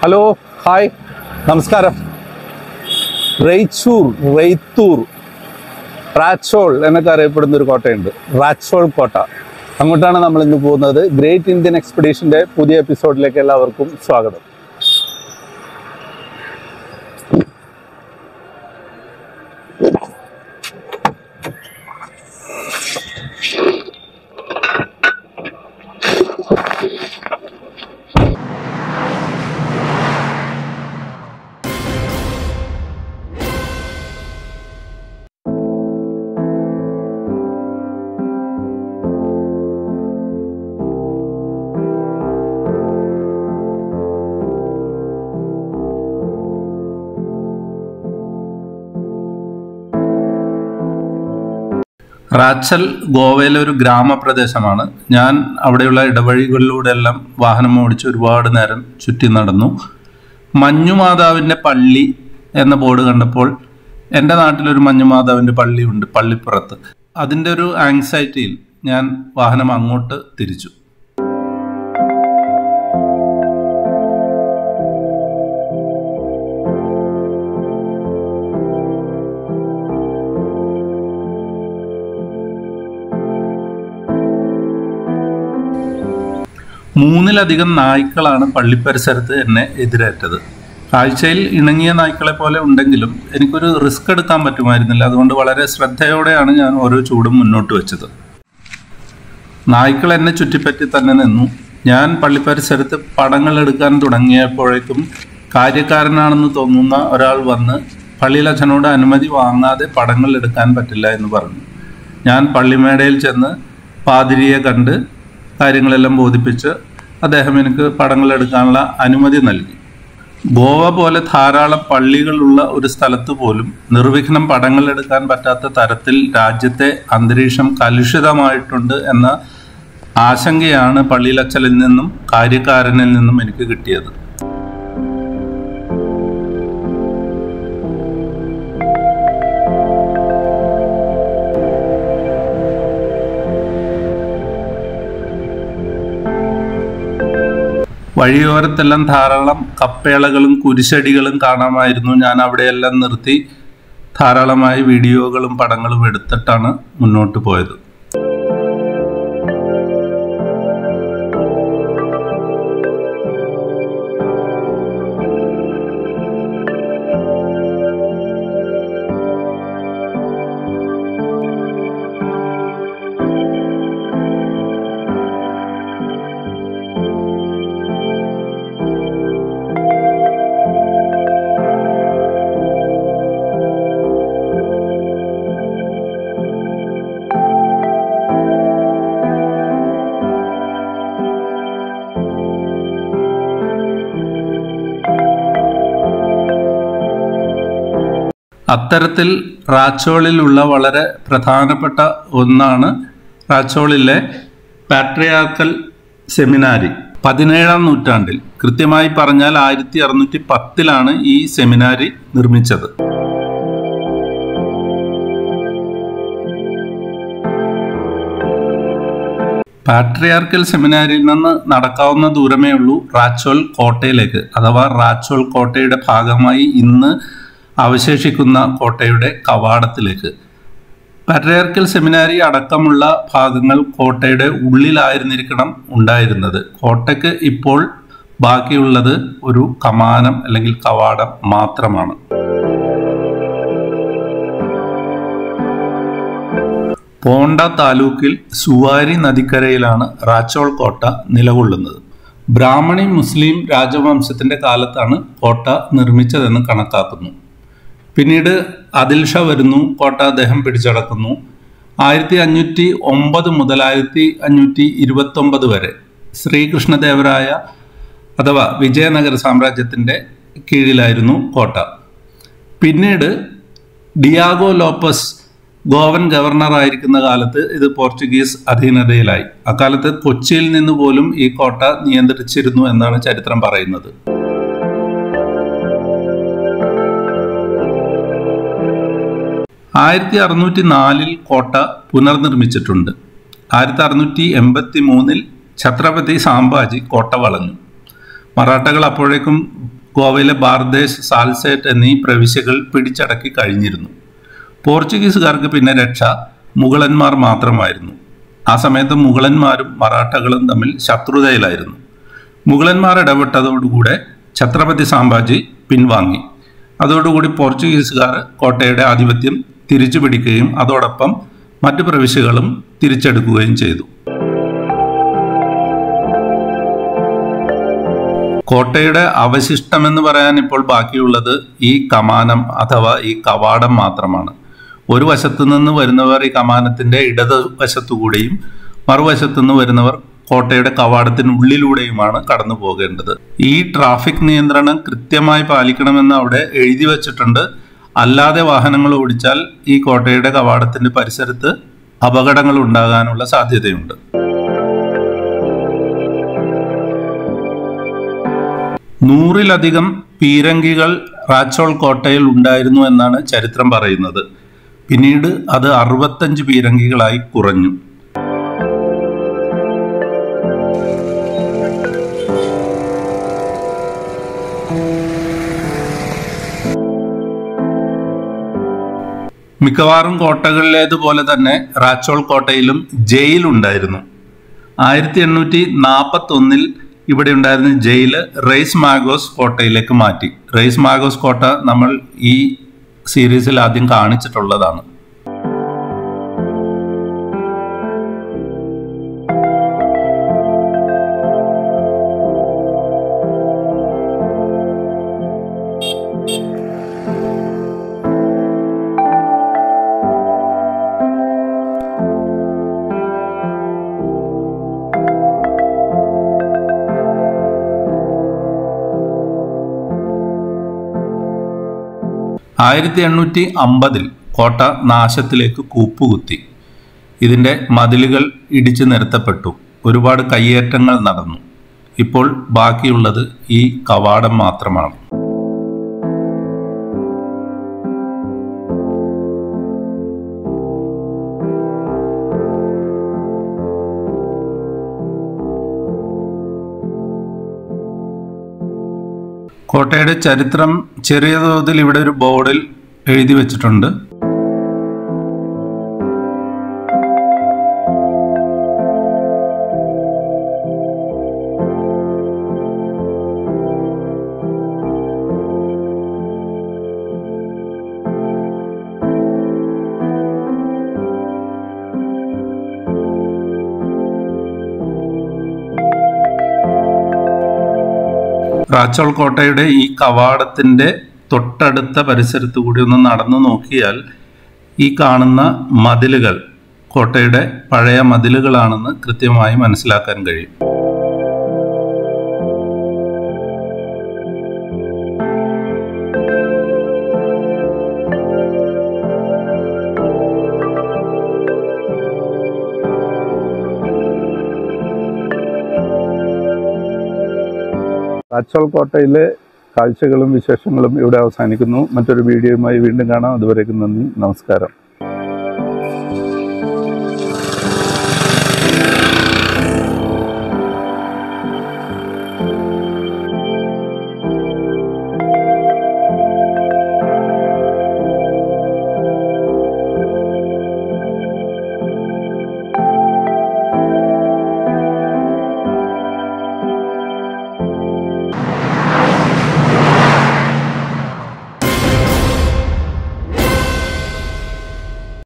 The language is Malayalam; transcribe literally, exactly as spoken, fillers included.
ഹലോ, ഹായ്, നമസ്കാരം. റേച്ചൂർ, റെയ്ത്തൂർ, റാച്ചോൾ എന്നൊക്കെ അറിയപ്പെടുന്ന ഒരു കോട്ടയുണ്ട്, റാച്ചോൾ കോട്ട. അങ്ങോട്ടാണ് നമ്മൾ ഇന്ന് പോകുന്നത്. ഗ്രേറ്റ് ഇന്ത്യൻ എക്സ്പെഡീഷൻ്റെ പുതിയ എപ്പിസോഡിലേക്ക് എല്ലാവർക്കും സ്വാഗതം. റാച്ചൽ ഗോവയിലെ ഒരു ഗ്രാമപ്രദേശമാണ്. ഞാൻ അവിടെയുള്ള ഇടവഴികളിലൂടെ എല്ലാം വാഹനം ഓടിച്ച് ഒരുപാട് നേരം ചുറ്റി നടന്നു. മഞ്ഞുമാതാവിൻ്റെ പള്ളി എന്ന ബോർഡ് കണ്ടപ്പോൾ എൻ്റെ നാട്ടിലൊരു മഞ്ഞുമാതാവിൻ്റെ പള്ളിയുണ്ട്, പള്ളിപ്പുറത്ത്. അതിൻ്റെ ഒരു ആങ്സൈറ്റിയിൽ ഞാൻ വാഹനം അങ്ങോട്ട് തിരിച്ചു. മൂന്നിലധികം നായ്ക്കളാണ് പള്ളിപ്പരിസരത്ത് എന്നെ എതിരേറ്റത്. കാഴ്ചയിൽ ഇണങ്ങിയ നായ്ക്കളെ പോലെ ഉണ്ടെങ്കിലും എനിക്കൊരു റിസ്ക് എടുക്കാൻ പറ്റുമായിരുന്നില്ല. അതുകൊണ്ട് വളരെ ശ്രദ്ധയോടെയാണ് ഞാൻ ഓരോ ചൂടും മുന്നോട്ട് വെച്ചത്. നായ്ക്കൾ എന്നെ ചുറ്റിപ്പറ്റി തന്നെ നിന്നു. ഞാൻ പള്ളിപ്പരിസരത്ത് പടങ്ങൾ എടുക്കാൻ തുടങ്ങിയപ്പോഴേക്കും കാര്യക്കാരനാണെന്ന് തോന്നുന്ന ഒരാൾ വന്ന് പള്ളിയിൽ അച്ഛനോട് അനുമതി വാങ്ങാതെ പടങ്ങൾ എടുക്കാൻ പറ്റില്ല എന്ന് പറഞ്ഞു. ഞാൻ പള്ളിമേടയിൽ ചെന്ന് പാതിരിയെ കണ്ട് കാര്യങ്ങളെല്ലാം ബോധിപ്പിച്ച് അദ്ദേഹം എനിക്ക് പടങ്ങൾ എടുക്കാനുള്ള അനുമതി നൽകി. ഗോവ പോലെ ധാരാളം പള്ളികളുള്ള ഒരു സ്ഥലത്ത് പോലും നിർവിഘ്നം പടങ്ങൾ എടുക്കാൻ പറ്റാത്ത തരത്തിൽ രാജ്യത്തെ അന്തരീക്ഷം കലുഷിതമായിട്ടുണ്ട് എന്ന ആശങ്കയാണ് പള്ളിയിലച്ചലിൽ നിന്നും കാര്യക്കാരനിൽ നിന്നും എനിക്ക് കിട്ടിയത്. വഴിയോരത്തെല്ലാം ധാരാളം കപ്പേളകളും കുരിശടികളും കാണാമായിരുന്നു. ഞാൻ അവിടെയെല്ലാം നിർത്തി ധാരാളമായി വീഡിയോകളും പടങ്ങളും എടുത്തിട്ടാണ് മുന്നോട്ട് പോയത്. അത്തരത്തിൽ റാച്ചോളിലുള്ള വളരെ പ്രധാനപ്പെട്ട ഒന്നാണ് റാച്ചോളിലെ പാട്രിയാർക്കൽ സെമിനാരി. പതിനേഴാം നൂറ്റാണ്ടിൽ, കൃത്യമായി പറഞ്ഞാൽ ആയിരത്തി അറുന്നൂറ്റി പത്തിലാണ് ഈ സെമിനാരി നിർമ്മിച്ചത്. പാട്രിയാർക്കൽ സെമിനാരിയിൽ നിന്ന് നടക്കാവുന്ന ദൂരമേ ഉള്ളൂ റാച്ചോൾ കോട്ടയിലേക്ക്, അഥവാ റാച്ചോൾ കോട്ടയുടെ ഭാഗമായി ഇന്ന് അവശേഷിക്കുന്ന കോട്ടയുടെ കവാടത്തിലേക്ക്. പാട്രിയാർക്കൽ സെമിനാരി അടക്കമുള്ള ഭാഗങ്ങൾ കോട്ടയുടെ ഉള്ളിലായിരുന്നിരിക്കണം ഉണ്ടായിരുന്നത്. കോട്ടയ്ക്ക് ഇപ്പോൾ ബാക്കിയുള്ളത് ഒരു കമാനം അല്ലെങ്കിൽ കവാടം മാത്രമാണ്. പോണ്ട താലൂക്കിൽ സുവാരി നദിക്കരയിലാണ് റാച്ചോൾ കോട്ട നിലകൊള്ളുന്നത്. ബ്രാഹ്മണി മുസ്ലിം രാജവംശത്തിൻ്റെ കാലത്താണ് കോട്ട നിർമ്മിച്ചതെന്ന് കണക്കാക്കുന്നു. പിന്നീട് ആദിൽ ഷാ വരുന്നു, കോട്ട അദ്ദേഹം പിടിച്ചടക്കുന്നു. ആയിരത്തി അഞ്ഞൂറ്റി ഒമ്പത് മുതൽ ആയിരത്തി അഞ്ഞൂറ്റി ഇരുപത്തി ഒമ്പത് വരെ ശ്രീകൃഷ്ണദേവരായ അഥവാ വിജയനഗര സാമ്രാജ്യത്തിൻ്റെ കീഴിലായിരുന്നു കോട്ട. പിന്നീട് ഡിയാഗോ ലോപ്പസ് ഗോവൻ ഗവർണറായിരിക്കുന്ന കാലത്ത് ഇത് പോർച്ചുഗീസ് അധീനതയിലായി. അക്കാലത്ത് കൊച്ചിയിൽ നിന്ന് പോലും ഈ കോട്ട നിയന്ത്രിച്ചിരുന്നു എന്നാണ് ചരിത്രം പറയുന്നത്. ആയിരത്തി അറുന്നൂറ്റി നാലിൽ കോട്ട പുനർനിർമ്മിച്ചിട്ടുണ്ട്. ആയിരത്തി അറുന്നൂറ്റി എൺപത്തി മൂന്നിൽ ഛത്രപതി സാംഭാജി കോട്ട വളഞ്ഞു. മറാഠകൾ അപ്പോഴേക്കും ഗോവയിലെ ബാർദേശ്, സാൽസേറ്റ് എന്നീ പ്രവിശ്യകൾ പിടിച്ചടക്കി കഴിഞ്ഞിരുന്നു. പോർച്ചുഗീസുകാർക്ക് പിന്നെ രക്ഷ മുഗളന്മാർ മാത്രമായിരുന്നു. ആ സമയത്ത് മുഗളന്മാരും മറാഠകളും തമ്മിൽ ശത്രുതയിലായിരുന്നു. മുഗളന്മാർ ഇടപെട്ടതോടുകൂടെ ഛത്രപതി സാംഭാജി പിൻവാങ്ങി. അതോടുകൂടി പോർച്ചുഗീസുകാർ കോട്ടയുടെ ആധിപത്യം തിരിച്ചു പിടിക്കുകയും അതോടൊപ്പം മറ്റു പ്രവിശ്യകളും തിരിച്ചെടുക്കുകയും ചെയ്തു. കോട്ടയുടെ അവശിഷ്ടമെന്ന് പറയാൻ ഇപ്പോൾ ബാക്കിയുള്ളത് ഈ കമാനം അഥവാ ഈ കവാടം മാത്രമാണ്. ഒരു വശത്തു നിന്ന് വരുന്നവർ ഈ കമാനത്തിന്റെ ഇടതുവശത്തുകൂടെയും മറുവശത്തു നിന്ന് വരുന്നവർ കോട്ടയുടെ കവാടത്തിനുള്ളിലൂടെയുമാണ് കടന്നു പോകേണ്ടത്. ഈ ട്രാഫിക് നിയന്ത്രണം കൃത്യമായി പാലിക്കണമെന്ന് അവിടെ എഴുതി വച്ചിട്ടുണ്ട്. അല്ലാതെ വാഹനങ്ങൾ ഓടിച്ചാൽ ഈ കോട്ടയുടെ കവാടത്തിന്റെ പരിസരത്ത് അപകടങ്ങൾ ഉണ്ടാകാനുള്ള സാധ്യതയുണ്ട്. നൂറിലധികം പീരങ്കികൾ റാച്ചോൾ കോട്ടയിൽ ഉണ്ടായിരുന്നു എന്നാണ് ചരിത്രം പറയുന്നത്. പിന്നീട് അത് അറുപത്തഞ്ച് പീരങ്കികളായി കുറഞ്ഞു. മിക്കവാറും കോട്ടകളിലേതുപോലെ തന്നെ റാച്ചോൾ കോട്ടയിലും ജയിൽ ഉണ്ടായിരുന്നു. ആയിരത്തി എണ്ണൂറ്റി നാൽപ്പത്തി ഒന്നിൽ ഇവിടെ ഉണ്ടായിരുന്ന ജയില് റെയ്സ് മാഗോസ് കോട്ടയിലേക്ക് മാറ്റി. റെയ്സ് മാഗോസ് കോട്ട നമ്മൾ ഈ സീരീസിൽ ആദ്യം കാണിച്ചിട്ടുള്ളതാണ്. ആയിരത്തി എണ്ണൂറ്റി അമ്പതിൽ കോട്ട നാശത്തിലേക്ക് കൂപ്പുകുത്തി. ഇതിൻ്റെ മതിലുകൾ ഇടിച്ചു നിരത്തപ്പെട്ടു. ഒരുപാട് കയ്യേറ്റങ്ങൾ നടന്നു. ഇപ്പോൾ ബാക്കിയുള്ളത് ഈ കവാടം മാത്രമാണ്. കോട്ടയുടെ ചരിത്രം ചെറിയ തോതിൽ ഇവിടെ ഒരു ബോർഡിൽ എഴുതി വച്ചിട്ടുണ്ട്. റാച്ചോൾ കോട്ടയുടെ ഈ കവാടത്തിൻ്റെ തൊട്ടടുത്ത പരിസരത്തു കൂടി ഒന്ന് നടന്നു നോക്കിയാൽ ഈ കാണുന്ന മതിലുകൾ കോട്ടയുടെ പഴയ മതിലുകളാണെന്ന് കൃത്യമായി മനസ്സിലാക്കാൻ കഴിയും. റാച്ചോൾ കോട്ടയിലെ കാഴ്ചകളും വിശേഷങ്ങളും ഇവിടെ അവസാനിക്കുന്നു. മറ്റൊരു വീഡിയോയുമായി വീണ്ടും കാണാം. അതുവരേക്കും നന്ദി, നമസ്കാരം.